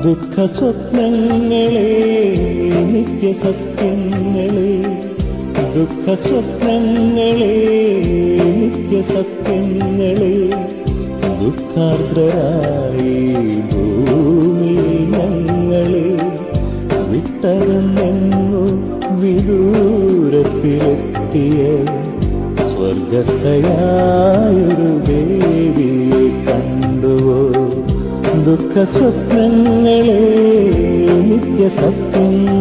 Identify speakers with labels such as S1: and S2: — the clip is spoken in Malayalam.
S1: ദുഃഖസ്വപ്നങ്ങളെ നിത്യസത്യങ്ങളെ, ദുഃഖസ്വപ്നങ്ങളെ നിത്യസത്യങ്ങളെ, ദുഃഖാർദ്രരായി ഭൂമിയിൽ ഞങ്ങളെ വിട്ടകന്നു വിദൂരത്തിലെത്തിയ സ്വർഗസ്ഥയായൊരു ദേവിയെ കണ്ടുവോ? ദുഃഖസ്വപ്നങ്ങളെ നിത്യസത്യങ്ങളെ,